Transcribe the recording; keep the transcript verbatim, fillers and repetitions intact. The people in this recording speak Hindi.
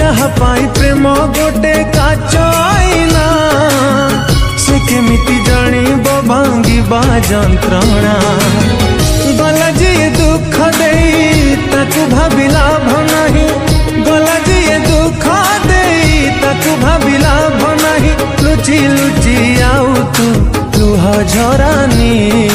जहा पाई प्रेम गोटे काच आईना से केमिति जानिबो भांगिबा जंत्रणा गला जी दुख देई ताकू भाबिला भनाही गला जी दुख देई ताकू भाबिला भनाही लुची लुची आउ तू लुह झरानी।